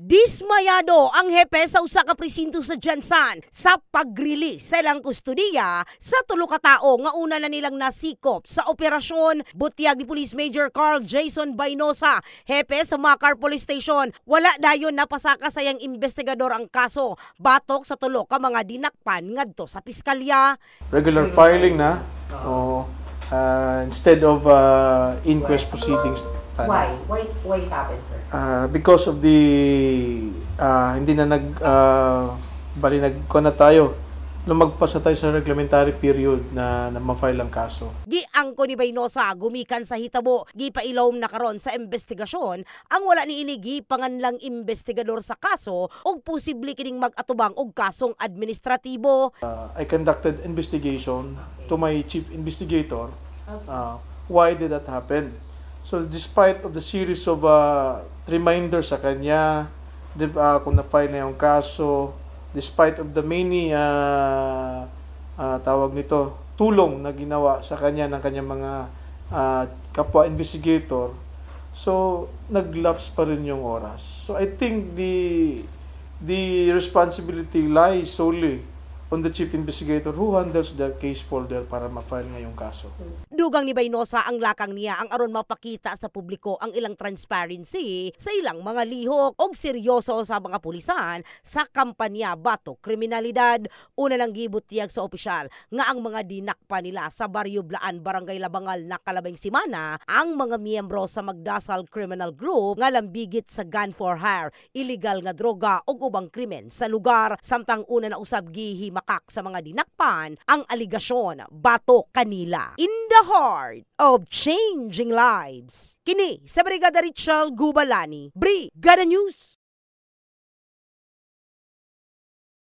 Dismayado ang hepe sa usa ka presinto sa Jansan sa pag-release sa ilang kustudiya sa tulo ka tawo nga una na nilang nasikop sa operasyon. Butyag ni Police Major Carl Jason Bainosa, hepe sa Macar Police Station. Wala dayon napasaka sa yang investigador ang kaso batok sa tulo ka mga dinakpan ngadto sa piskalya. Regular filing na instead of inquest proceedings. Why it happened, sir? Because of the hindi na nagkuha na tayo. Lumagpas na tayo sa reglementary period na ma-file ang kaso. Giangko ni Bainosa gumikan sa hitabo, gipailom na karon sa investigasyon ang wala ni inigi panganlang investigador sa kaso og posible kining mag-atubang og kasong administratibo. I conducted investigation to my chief investigator. Why did that happen? So despite of the series of reminders sa kanya, kung na-file na yung kaso, despite of the many tawag nito, tulong na ginawa sa kanya ng kanyang mga kapwa investigator, so naglapse pa rin yung oras. So I think the responsibility lies solely on the chief investigator who handles the case folder para ma-file ngayong kaso. Dugang ni Bainosa ang lakang niya ang aron mapakita sa publiko ang ilang transparency sa ilang mga lihok og seryoso sa mga pulisan sa kampanya batok kriminalidad. Una lang gibutyag sa opisyal nga ang mga dinakpa nila sa Barrio Blaan, Barangay Labangal nakalabing simana ang mga miyembro sa Magdasal Criminal Group nga lambigit sa gun for hire, illegal nga droga ug ubang krimen sa lugar. Samtang una na usab gihimakak sa mga dinakpan ang aligasyon batok kanila. In the heart of changing lives. Kini sa Brigada Richelle Gubalani, Brigada News.